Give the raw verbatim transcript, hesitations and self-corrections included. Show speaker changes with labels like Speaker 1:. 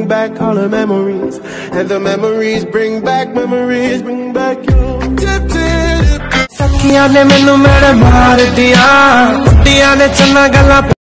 Speaker 1: bring back all the memories, and the memories bring back memories, bring back you. Tip, tip. Sakhiyan ne mainu mere maar diya, diya ne channa galla